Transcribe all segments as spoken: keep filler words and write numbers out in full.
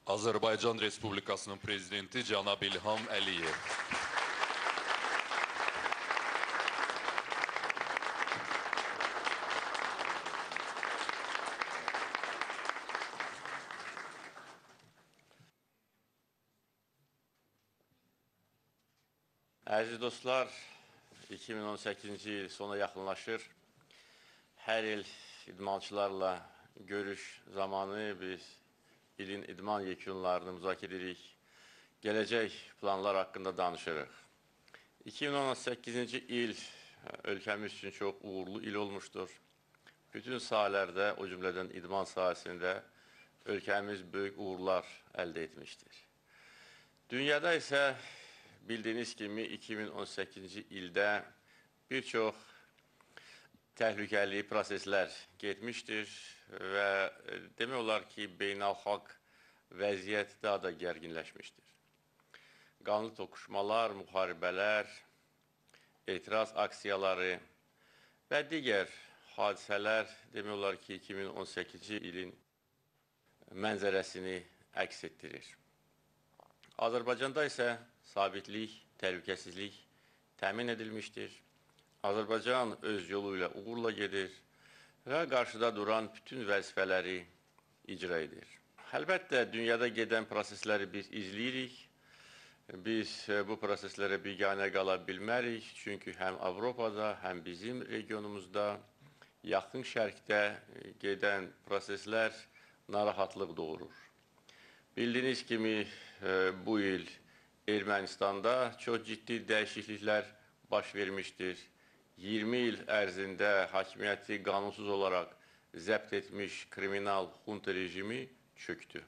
Azərbaycan Respublikasının Prezidenti Cənab İlham Əliyev. Əziz dostlar, iki min on səkkizinci il sona yaxınlaşır. Hər il idmançılarla görüş zamanı biz ilin idman yekunlarını müzakirə edirik. Gələcək planlar haqqında danışırıq. iki min on səkkizinci il ölkəmiz üçün çox uğurlu il olmuşdur. Bütün sahələrdə, o cümlədən idman sahəsində ölkəmiz böyük uğurlar əldə etmişdir. Dünyada isə bildiyiniz kimi iki min on səkkizinci ildə bir çox təhlükəli proseslər getmişdir və demək olar ki, beynəlxalq vəziyyət daha da gərginləşmişdir. Qanlı toqquşmalar, müharibələr, etiraz aksiyaları və digər hadisələr demək olar ki, iki min on səkkizinci ilin mənzərəsini əks etdirir. Azərbaycanda isə sabitlik, təhlükəsizlik təmin edilmişdir. Azərbaycan öz yolu ilə uğurla gedir və qarşıda duran bütün vəzifələri icra edir. Əlbəttə, dünyada gedən prosesləri biz izləyirik. Biz bu proseslərə biganə qala bilmərik. Çünki həm Avropada, həm bizim regionumuzda, yaxın şərqdə gedən proseslər narahatlıq doğurur. Bildiyiniz kimi bu il Ermənistanda çox ciddi dəyişikliklər baş vermişdir. iyirmi il ərzində hakimiyyəti qanunsuz olaraq zəbt etmiş kriminal xunta rejimi çöktü.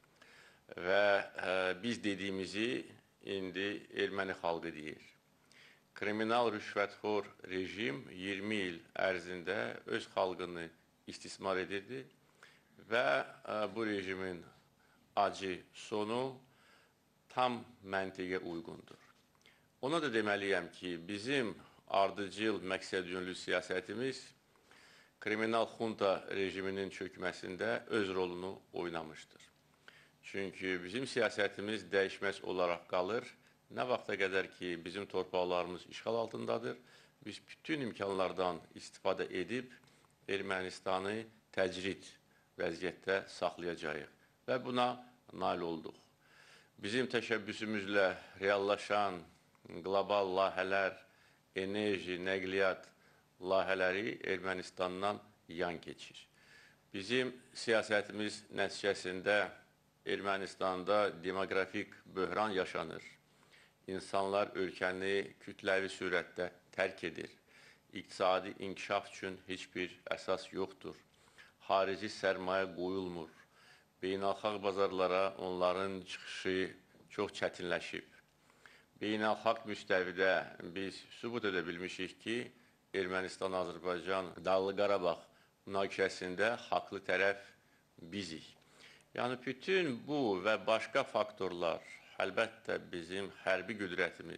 Və e, biz dediyimizi indi erməni xalqı deyir. Kriminal rüşvətxor rejim iyirmi il ərzində öz xalqını istismar edirdi və e, bu rejimin acı sonu tam məntiqə uyğundur. Ona da deməliyəm ki, bizim ardıcıl məqsədyönlü siyasətimiz kriminal xunta rejiminin çökməsində öz rolunu oynamışdır. Çünki bizim siyasətimiz dəyişməz olaraq qalır. Nə vaxta qədər ki, bizim torpaqlarımız işğal altındadır, biz bütün imkanlardan istifadə edib Ermənistanı təcrid vəziyyətdə saxlayacağıq və buna nail olduq. Bizim təşəbbüsümüzlə reallaşan qlobal layihələr, enerji, nəqliyyat layihələri Ermənistandan yan keçir. Bizim siyasətimiz nəticəsində Ermənistanda demoqrafik böhran yaşanır. İnsanlar ölkəni kütləvi sürətdə tərk edir. İqtisadi inkişaf üçün heç bir əsas yoxdur. Xarici sərmayə qoyulmur. Beynəlxalq bazarlara onların çıxışı çox çətinləşib. Beynəlxalq müstəvidə biz sübut edə bilmişik ki, Ermənistan-Azərbaycan Dağlıq Qarabağ münaqişəsində haqlı tərəf bizik. Yəni, bütün bu və başqa faktorlar, əlbəttə bizim hərbi qüdrətimiz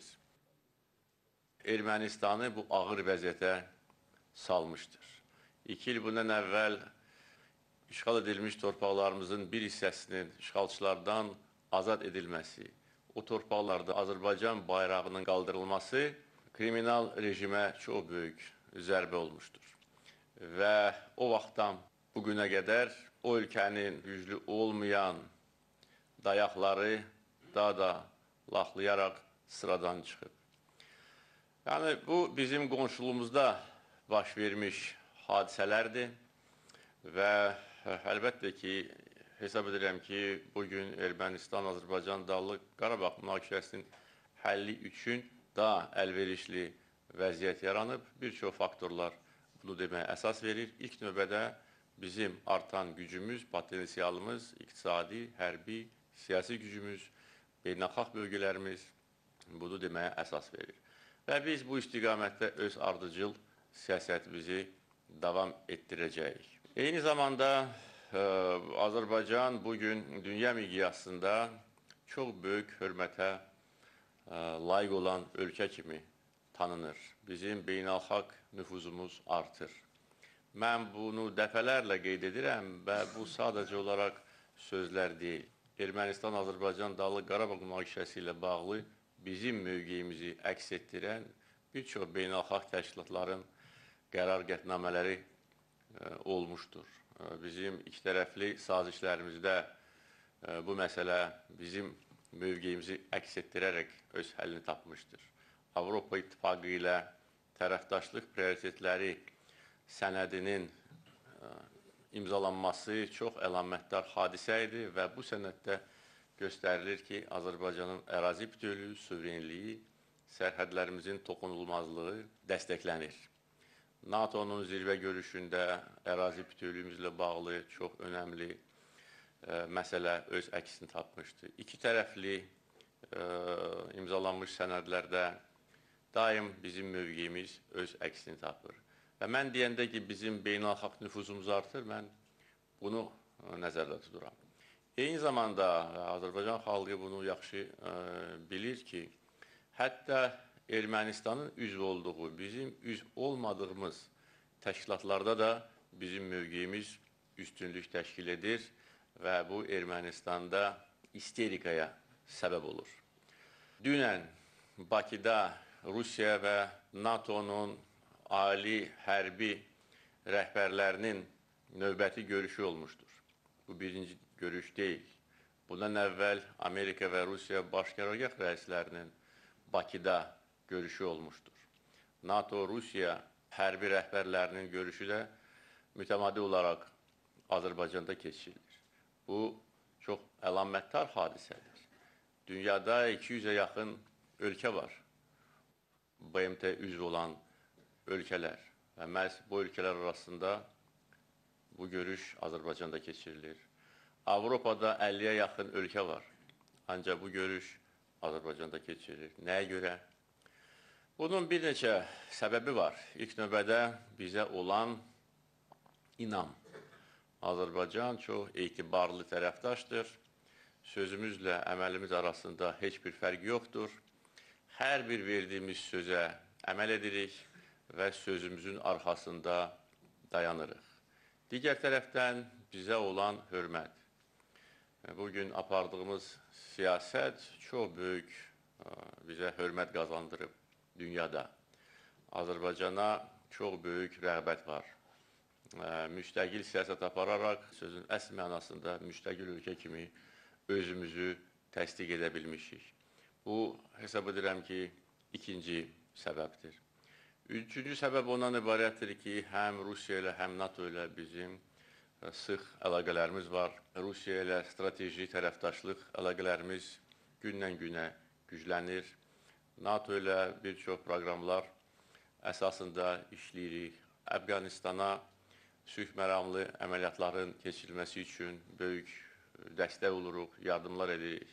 Ermənistanı bu ağır vəziyyətə salmışdır. İki il bundan əvvəl işğal edilmiş torpaqlarımızın bir hissəsinin işğalçılardan azad edilməsi, o torpaqlarda Azərbaycan bayrağının qaldırılması kriminal rejimə çox böyük zərbə olmuşdur. Və o vaxtdan bugünə qədər o ölkənin güclü olmayan dayaqları daha da laxlayaraq sıradan çıxıb. Yəni, bu bizim qonşuluğumuzda baş vermiş hadisələrdir və əlbəttə ki, hesab edirəm ki, bugün Ermənistan-Azərbaycan Dağlıq Qarabağ münaqişəsinin həlli üçün daha əlverişli vəziyyət yaranıb. Bir çox faktorlar bunu deməyə əsas verir. İlk növbədə bizim artan gücümüz, potensialımız, iqtisadi, hərbi, siyasi gücümüz, beynəlxalq bölgələrimiz bunu deməyə əsas verir. Və biz bu istiqamətdə öz ardıcıl siyasətimizi davam etdirəcəyik. Eyni zamanda ə, Azərbaycan bugün dünya miqyasında çox böyük hörmətə ə, layiq olan ölkə kimi tanınır. Bizim beynəlxalq nüfuzumuz artır. Mən bunu dəfələrlə qeyd edirəm və bu sadəcə olaraq sözlər deyil. Ermənistan-Azərbaycan Dağlıq Qarabağ münaqişəsi ilə bağlı bizim mövqeyimizi əks etdirən bir çox beynəlxalq təşkilatların qərar qətnamələri e, olmuşdur. E, bizim ikitərəfli sazişlərimizdə e, bu məsələ bizim mövqeyimizi əks etdirərək öz həllini tapmışdır. Avropa İttifaqı ilə tərəfdaşlıq prioritetləri sənədinin e, imzalanması çox əlamətdar hadisə idi və bu sənəddə göstərilir ki, Azərbaycanın ərazi bütövlüyü, suverenliyi, sərhədlərimizin toxunulmazlığı dəstəklənir. NATO'nun zirvə görüşündə ərazi bütövlüyümüzlə bağlı çox önəmli e, məsələ öz əksini tapmışdı. İki tərəfli e, imzalanmış sənədlərdə daim bizim mövqeyimiz öz əksini tapır. Və mən deyəndə ki, bizim beynəlxalq nüfuzumuz artır, mən bunu nəzərdə tuturam. Eyni zamanda Azərbaycan xalqı bunu yaxşı e, bilir ki, hətta Ermənistanın üzv olduğu, bizim üzv olmadığımız təşkilatlarda da bizim mövqeyimiz üstünlük təşkil edir və bu Ermənistanda isterikaya səbəb olur. Dünən Bakıda Rusiya və NATO'nun ali hərbi rəhbərlərinin növbəti görüşü olmuşdur. Bu birinci görüş deyil. Bundan əvvəl Amerika və Rusiya baş qərargah rəislərinin Bakıda görüşü olmuşdur. NATO-Rusiya hərbi rəhbərlərinin görüşü də mütəmadi olaraq Azərbaycanda keçirilir. Bu çox əlamətdar hadisədir. Dünyada iki yüzə yaxın ölkə var. B M T üzv olan ölkələr və məhz bu ölkələr arasında bu görüş Azərbaycanda keçirilir. Avropada əlliyə yaxın ölkə var, ancaq bu görüş Azərbaycanda keçirilir. Nəyə görə? Bunun bir neçə səbəbi var. İlk növbədə bizə olan inam. Azərbaycan çox etibarlı tərəfdaşdır. Sözümüzlə əməlimiz arasında heç bir fərq yoxdur. Hər bir verdiyimiz sözə əməl edirik və sözümüzün arxasında dayanırıq. Digər tərəfdən bizə olan hörmət. Bugün apardığımız siyasət çox böyük bizə hörmət qazandırıb dünyada. Azərbaycana çox böyük rəğbət var. Müstəqil siyasət apararaq sözün əsl mənasında müstəqil ölkə kimi özümüzü təsdiq edə bilmişik. Bu, hesab edirəm ki, ikinci səbəbdir. Üçüncü səbəb ondan ibarətdir ki, həm Rusiya ilə, həm NATO ilə bizim sıx əlaqələrimiz var. Rusiya ilə strateji tərəfdaşlıq əlaqələrimiz gündən günə güclənir. NATO ilə bir çox proqramlar əsasında işləyirik. Əfqanistana sülh məramlı əməliyyatların keçirilməsi üçün böyük dəstək oluruq, yardımlar edirik.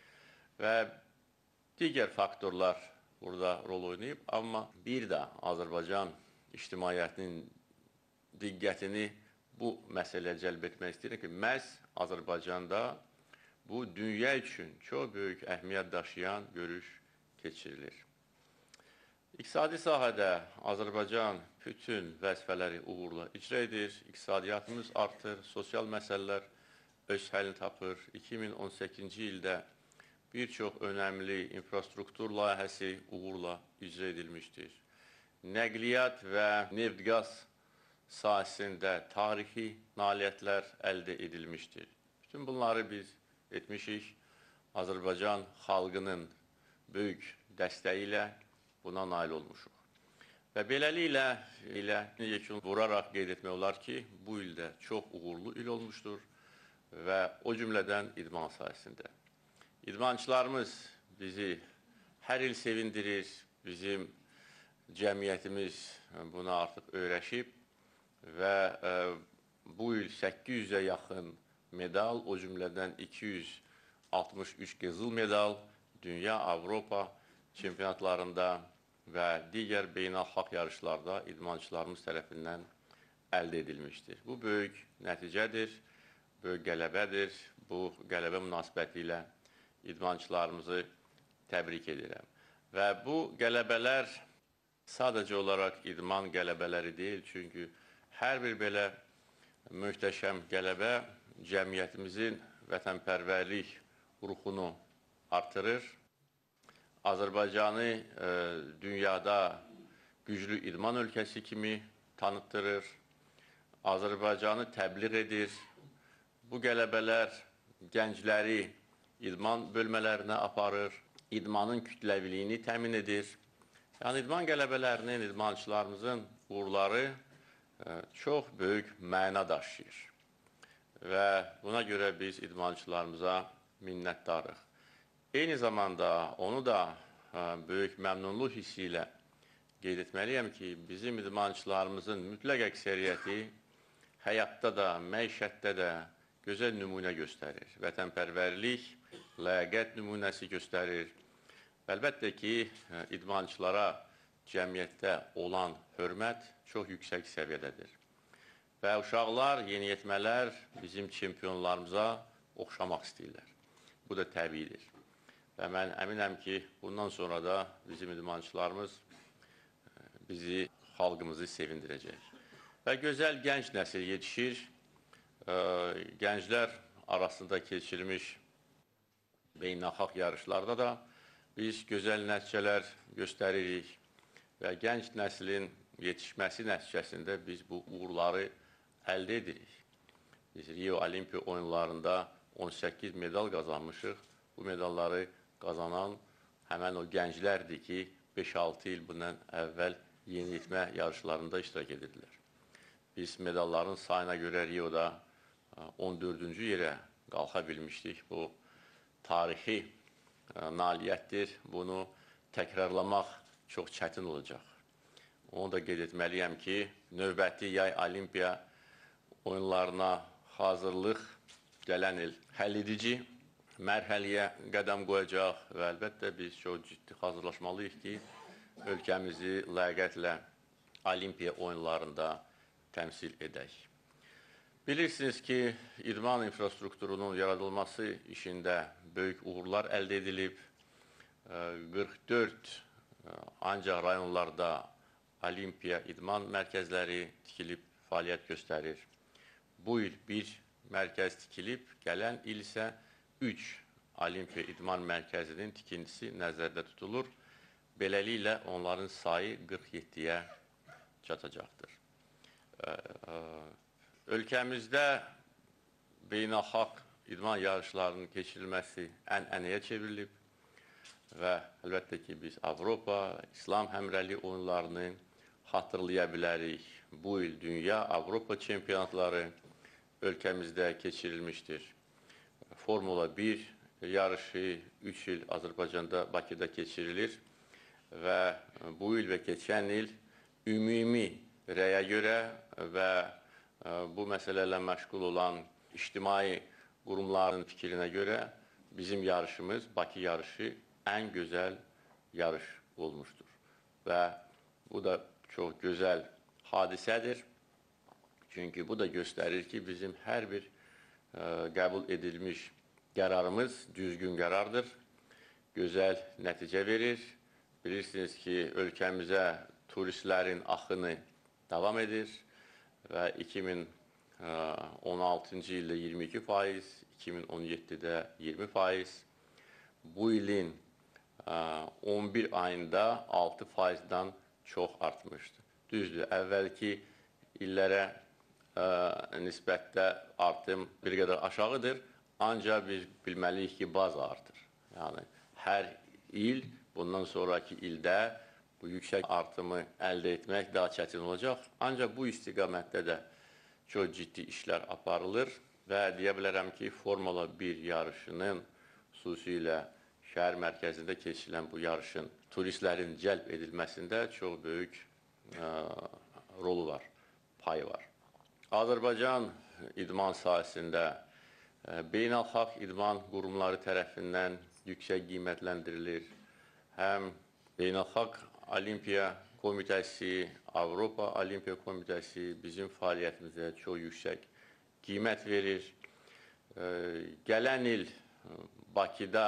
Və digər faktorlar burada rol oynayıb, amma bir də Azərbaycan ictimaiyyətinin diqqətini bu məsələyə cəlb etmək istəyirəm ki, məhz Azərbaycanda bu dünya üçün çox böyük əhəmiyyət daşıyan görüş keçirilir. İqtisadi sahədə Azərbaycan bütün vəzifələri uğurla icra edir, iqtisadiyyatımız artır, sosial məsələlər öz həllini tapır. iki min on səkkizinci ildə bir çox önəmli infrastruktur layihəsi uğurla icra edilmişdir. Nəqliyyat və neft-qaz sahəsində tarixi nailiyyətlər əldə edilmişdir. Bütün bunları biz etmişik. Azərbaycan xalqının böyük dəstəyi ilə buna nail olmuşuq. Və beləliklə, ilə yekun vuraraq qeyd etmək olar ki, bu ildə çox uğurlu il olmuşdur və o cümlədən idman sahəsində. İdmançılarımız bizi hər il sevindirir, bizim cəmiyyətimiz buna artıq öyrəşib və e, bu il səkkiz yüzə yaxın medal, o cümlədən iki yüz altmış üç qızıl medal dünya, Avropa çempionatlarında və digər beynəlxalq yarışlarda idmançılarımız tərəfindən əldə edilmişdir. Bu böyük nəticədir, böyük qələbədir. Bu qələbə münasibəti ilə idmançılarımızı təbrik edirəm. Və bu qələbələr sadəcə olaraq idman qələbələri deyil, çünki hər bir belə möhtəşəm qələbə cəmiyyətimizin vətənpərvərlik ruhunu artırır. Azərbaycanı e, dünyada güclü idman ölkəsi kimi tanıtdırır. Azərbaycanı təbliğ edir. Bu qələbələr gəncləri idman bölmələrinə aparır. İdmanın kütləviliyini təmin edir. Yəni, idman qələbələrinin, idmançılarımızın uğurları e, çox böyük məna daşıyır. Və buna görə biz idmançılarımıza minnətdarıq. Eyni zamanda onu da e, böyük məmnunluq hissi ilə qeyd etməliyəm ki, bizim idmançılarımızın mütləq əksəriyyəti həyatda da, məişətdə də gözəl nümunə göstərir. Vətənpərvərlik, ləyaqət nümunəsi göstərir. Əlbəttə ki, idmançılara cəmiyyətdə olan hörmət çox yüksək səviyyədədir. Və uşaqlar, yeniyetmələr bizim çempionlarımıza oxşamaq istəyirlər. Bu da təbiidir. Və mən əminəm ki, bundan sonra da bizim idmançılarımız bizi, xalqımızı sevindirəcək. Və gözəl gənc nəsil yetişir. Gənclər arasında keçirilmiş beynəlxalq yarışlarda da biz gözəl nəticələr göstəririk və gənc nəslin yetişməsi nəticəsində biz bu uğurları əldə edirik. Biz Rio Olimpiya oyunlarında on səkkiz medal qazanmışıq. Bu medalları qazanan həmən o gənclərdir ki, beş altı il bundan əvvəl yeniyetmə yarışlarında iştirak edirlər. Biz medalların sayına görə Rio'da on dördüncü yerə qalxa bilmişdik. Bu tarixi nailiyyətdir. Bunu təkrarlamaq çox çətin olacaq. Onu da qeyd etməliyəm ki, növbəti yay Olimpiya oyunlarına hazırlıq gələn il həlledici mərhələyə qədəm qoyacaq və əlbəttə biz çox ciddi hazırlaşmalıyıq ki, ölkəmizi ləyaqətlə Olimpiya oyunlarında təmsil edək. Bilirsiniz ki, idman infrastrukturunun yaradılması işində böyük uğurlar əldə edilib. qırx dörd ancaq rayonlarda Olimpiya idman mərkəzləri tikilib, fəaliyyət göstərir. Bu il bir mərkəz tikilib, gələn il isə üç Olimpiya idman mərkəzinin tikintisi nəzərdə tutulur. Beləliklə, onların sayı qırx yeddiyə çatacaqdır. Ölkəmizdə beynəlxalq idman yarışlarının keçirilməsi ənənəyə çevrilib və əlbəttə ki, biz Avropa, İslam həmrəylik oyunlarını xatırlaya bilərik. Bu il dünya, Avropa çempionatları ölkəmizdə keçirilmişdir. Formula bir yarışı üç il Azərbaycanda, Bakıda keçirilir və bu il və keçən il ümumi rəyə görə və bu məsələlə məşğul olan ictimai qurumların fikrinə görə bizim yarışımız, Bakı yarışı ən gözəl yarış olmuşdur. Və bu da çox gözəl hadisədir. Çünki bu da göstərir ki, bizim hər bir qəbul edilmiş qərarımız düzgün qərardır, gözəl nəticə verir. Bilirsiniz ki, ölkəmizə turistlərin axını davam edir və iki min on altıncı ildə iyirmi iki faiz, iki min on yeddidə iyirmi faiz, bu ilin on bir ayında altı faizdən çox artmışdır. Düzdür, əvvəlki illərə nisbətdə artım bir qədər aşağıdır, ancaq biz bilməliyik ki, baz artır. Yəni, hər il, bundan sonraki ildə bu yüksək artımı əldə etmək daha çətin olacaq. Ancaq bu istiqamətdə də çox ciddi işlər aparılır və deyə bilərəm ki, Formula bir yarışının, xüsusilə şəhər mərkəzində keçirilən bu yarışın turistlərin cəlb edilməsində çox böyük rolu var, payı var. Azərbaycan idman sahəsində beynəlxalq idman qurumları tərəfindən yüksək qiymətləndirilir. Həm Beynəlxalq Olimpiya Komitəsi, Avropa Olimpiya Komitəsi bizim fəaliyyətimizə çox yüksək qiymət verir. Gələn il Bakıda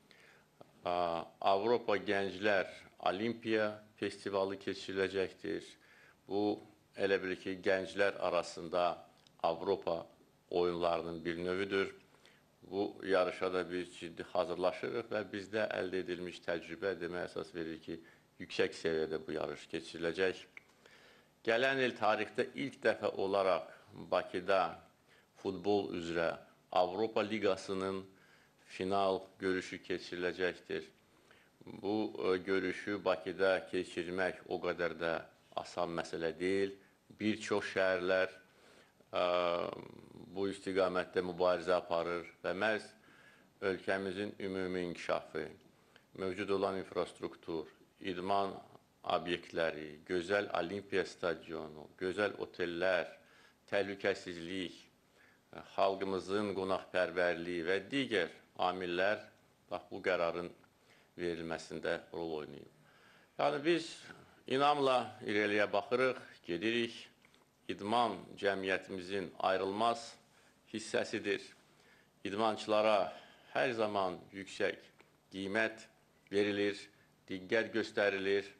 Avropa Gənclər Olimpiya Festivalı keçiriləcəkdir. Bu, elə bilir ki, gənclər arasında Avropa oyunlarının bir növüdür. bu yarışa da biz ciddi hazırlaşırıq və bizdə əldə edilmiş təcrübə demək əsas verir ki, yüksək səviyyədə bu yarış keçiriləcək. Gələn il tarixdə ilk dəfə olaraq Bakıda futbol üzrə Avropa Liqasının final görüşü keçiriləcəkdir. Bu görüşü Bakıda keçirmək o qədər də asan məsələ deyil. Bir çox şəhərlər ə, bu istiqamətdə mübarizə aparır və məhz ölkəmizin ümumi inkişafı, mövcud olan infrastruktur, idman obyektləri, gözəl olimpiya stadionu, gözəl otellər, təhlükəsizlik, xalqımızın qonaqpərvərliyi və digər amillər bax, bu qərarın verilməsində rol oynayıb. Yəni biz inamla irəliyə baxırıq, gedirik. İdman cəmiyyətimizin ayrılmaz hissəsidir. İdmançılara hər zaman yüksək qiymət verilir, diqqət göstərilir.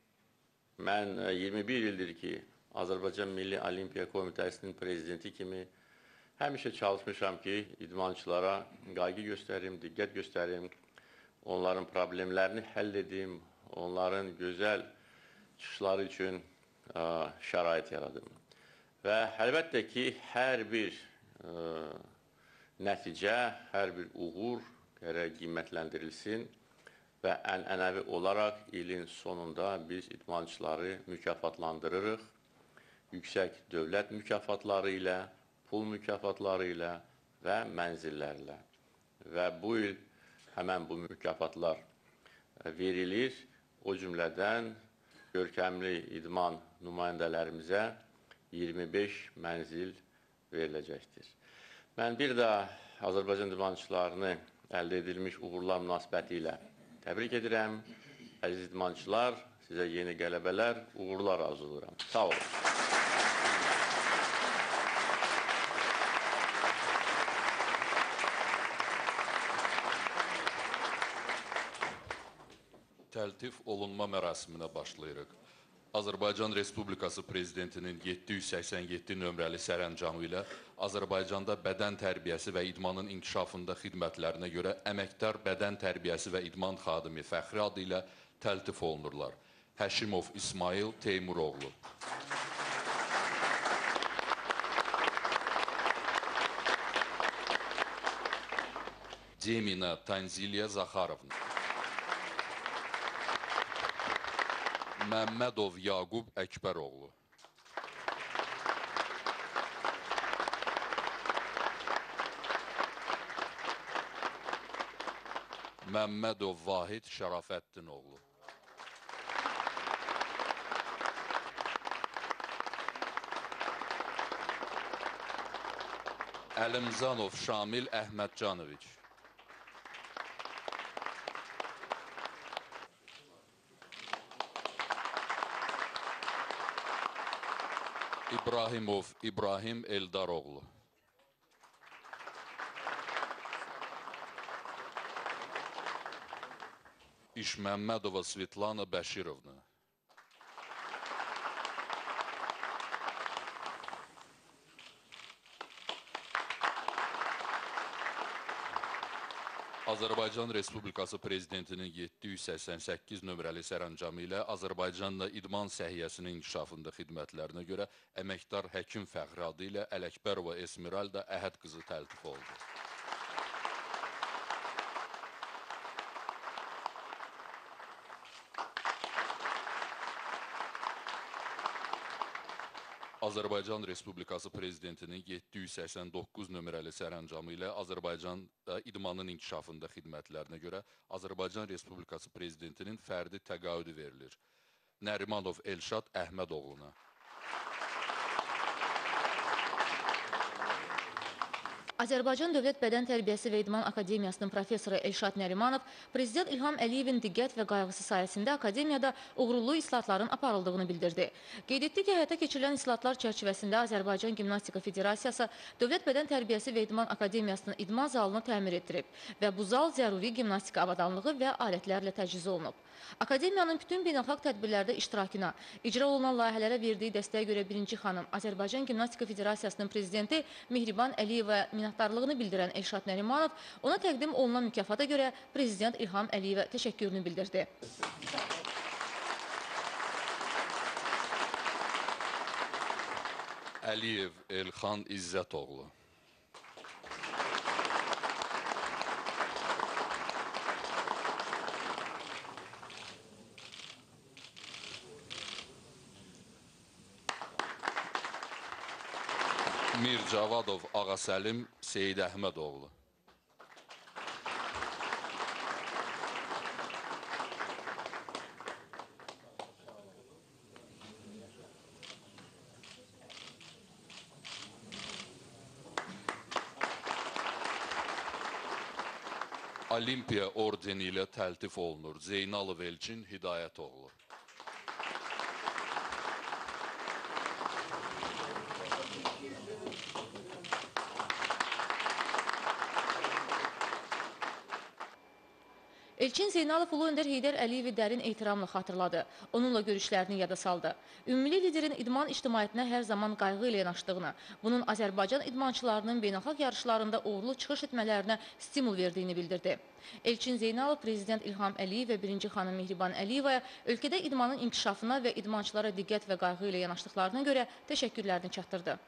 Mən iyirmi bir ildir ki, Azərbaycan Milli Olimpiya Komitəsinin prezidenti kimi həmişə çalışmışam ki, idmançılara qayğı göstərim, diqqət göstərim, onların problemlərini həll edim, onların gözəl çıxışları üçün ə, şərait yaradım. Və əlbəttə ki, hər bir ə, nəticə, hər bir uğur gərək qiymətləndirilsin və ənənəvi olaraq ilin sonunda biz idmançıları mükafatlandırırıq. Yüksək dövlət mükafatları ilə, pul mükafatları ilə və mənzillərlə. Və bu il həmən bu mükafatlar verilir. O cümlədən görkəmli idman nümayəndələrimizə iyirmi beş mənzil veriləcəkdir. Mən bir daha Azərbaycan idmançılarını əldə edilmiş uğurlar münasibəti ilə təbrik edirəm. Əziz idmançılar, sizə yeni qələbələr, uğurlar arzulayıram. Sağ olun. Təltif olunma mərasiminə başlayırıq. Azərbaycan Respublikası Prezidentinin yeddi yüz səksən yeddi nömrəli sərəncamı ilə Azərbaycanda bədən tərbiyəsi və idmanın inkişafında xidmətlərinə görə əməkdar bədən tərbiyəsi və idman xadimi fəxri adı ilə təltif olunurlar. Həşimov İsmail Teymuroğlu. Demina Tanzilya Zaxarovna. Məmmədov Yaqub Əkbəroğlu. Məmmədov Vahid Şərafəddinoğlu. Əlimzanov Şamil Əhmədcanoviç. İbrahimov İbrahim Eldaroğlu. İşməmmədova Svetlana Bəşirovna. Azərbaycan Respublikası Prezidentinin yeddi yüz səksən səkkiz nömrəli sərəncamı ilə Azərbaycanla idman səhiyyəsinin inkişafında xidmətlərinə görə əməkdar həkim fəxri adı ilə Ələkbərova Esmeralda Əhəd qızı təltif oldu. Azərbaycan Respublikası Prezidentinin yeddi yüz səksən doqquz nömrəli sərəncamı ilə Azərbaycanda idmanın inkişafında xidmətlərinə görə Azərbaycan Respublikası Prezidentinin fərdi təqaüdü verilir. Nərimanov Elşad Əhmədoğluna. Azərbaycan Dövlət Bədən Tərbiyəsi və İdman Akademiyasının professoru Elşad Nərimanov, Prezident İlham Əliyevin diqqət və qayğısı sayəsində akademiyada uğurlu islahatların aparıldığını bildirdi. Qeyd etdi ki, həyata keçirilən islahatlar çərçivəsində Azərbaycan Gimnastika Federasiyası Dövlət Bədən Tərbiyəsi və İdman Akademiyasının idman zalını təmir etdirib və bu zal zəruri gimnastika avadanlığı və alətlərlə təchiz olunub. Akademiyanın bütün beynəlxalq tədbirlərdə iştirakına, icra olunan layihələrə verdiyi dəstəyə görə birinci xanım Azərbaycan Gimnastika Federasiyasının prezidenti Mehriban Əliyeva minnətdarlığını bildirən Elşad Nərimanov ona təqdim olunan mükafata görə Prezident İlham Əliyevə təşəkkürünü bildirdi. Əliyev Elxan İzzətoğlu. Mircavadov Ağasəlim Seyid Əhmədoğlu. Olimpiya ordeni ilə təltif olunur Zeynalov Elçin Hidayətoğlu. Elçin Zeynalov Ulu Öndər Heydər Əliyevi dərin ehtiramla xatırladı. Onunla görüşlərini yada saldı. Ümumi liderin idman ictimaiyyətinə hər zaman qayğı ilə yanaşdığını, bunun Azərbaycan idmançılarının beynəlxalq yarışlarında uğurlu çıxış etmələrinə stimul verdiyini bildirdi. Elçin Zeynalov Prezident İlham Əliyev və birinci xanım Mehriban Əliyevaya ölkədə idmanın inkişafına və idmançılara diqqət və qayğı ilə yanaşdıqlarına görə təşəkkürlərini çatdırdı.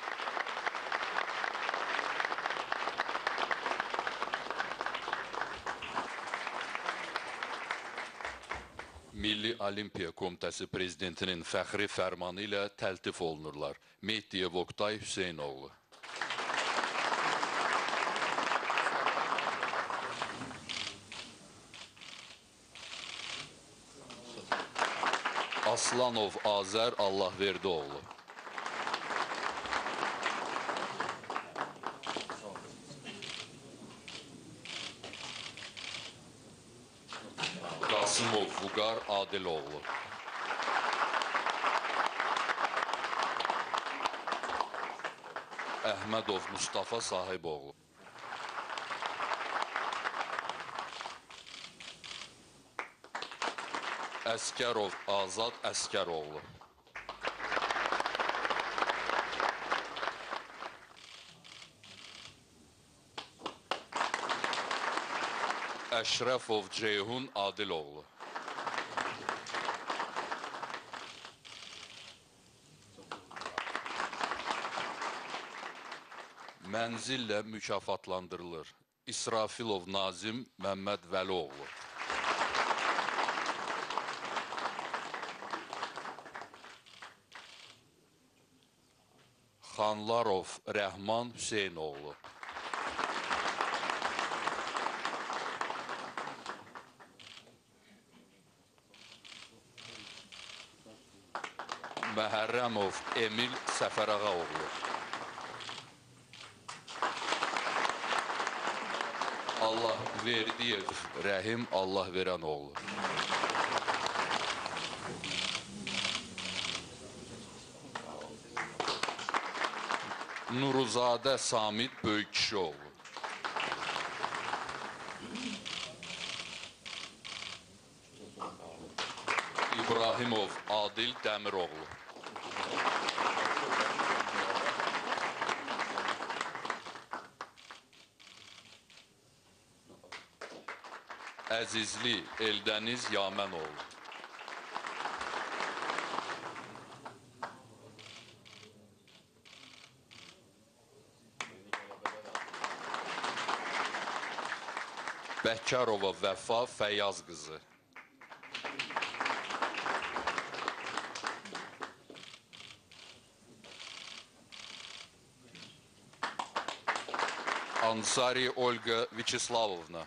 Milli Olimpiya Komitəsi Prezidentinin fəxri fərmanı ilə təltif olunurlar. Mehdiyev Oktay Hüseynoğlu. Aslanov Azər Allahverdioğlu. Qasımov Vüqar Adiloğlu. Əhmədov Mustafa Sahiboğlu. Əskərov Azad Əskəroğlu. Əşrəfov Ceyhun Adiloğlu. Mənzillə mükafatlandırılır. İsrafilov Nazim Məmməd Vəlioğlu. Xanlarov Rəhman Hüseynoğlu. Məhərrəmov Emil Səfərağaoğlu. Allah Verdiyev Rəhim Allah verən oğlu. Nuruzadə Samid Böyükişioğlu. İbrahimov Adil Dəmiroğlu. Əzizli Eldəniz Yamənoğlu. Bəkərova Vəfa Fəyyaz qızı. Ansari Olga Viçislavovna.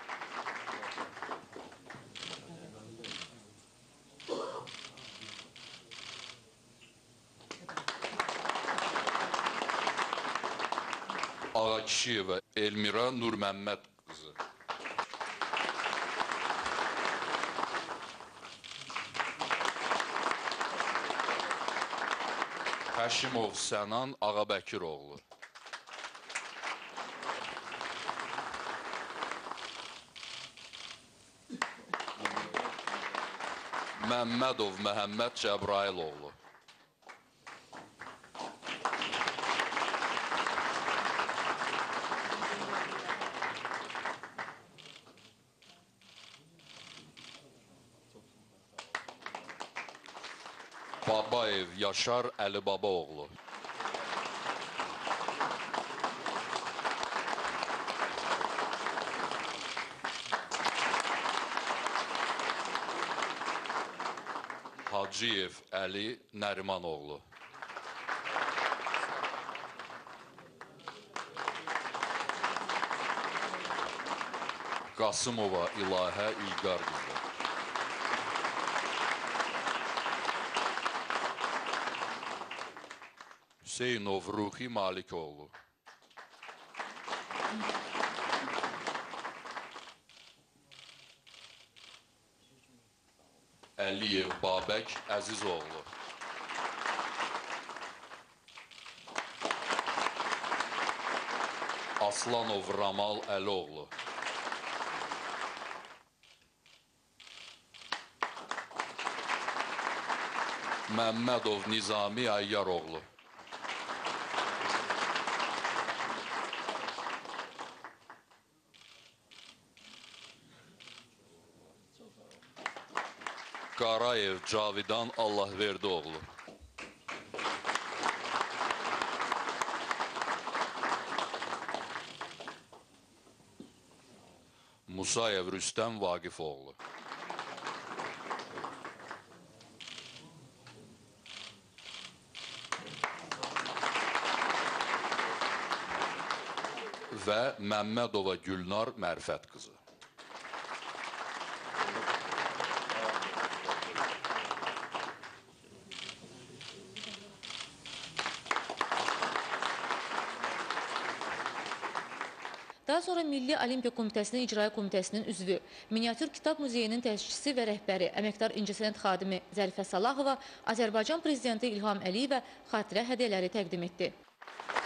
Ağakişiyeva Elmira Nurməmməd qızı. Həşimov Sənan Ağabəkiroğlu. Məmmədov Məhəmməd Cəbrailoğlu. Babayev Yaşar Əlibabaoğlu. Hacıyev Əli Nərimanoğlu. Qasımova İlahə İlqar qızı. Hüseynov Ruhi Malikoğlu. Əliyev Babək Əzizoğlu. Aslanov Ramal Əlioğlu. Məmmədov Nizami Ayyaroğlu. Qarayev Cavidan Allahverdioğlu. Musayev Rüstəm Vaqifoğlu. Və Məmmədova Gülnar Mərfət qızı. Daha sonra Milli Olimpiya Komitəsinin İcra Komitəsinin üzvü, Miniatür Kitab Muzeyinin təşkiçisi və rəhbəri, əməkdar incəsənət xadimi Zərifə Salahova Azərbaycan Prezidenti İlham Əliyevə xatirə hədiyyələri təqdim etdi.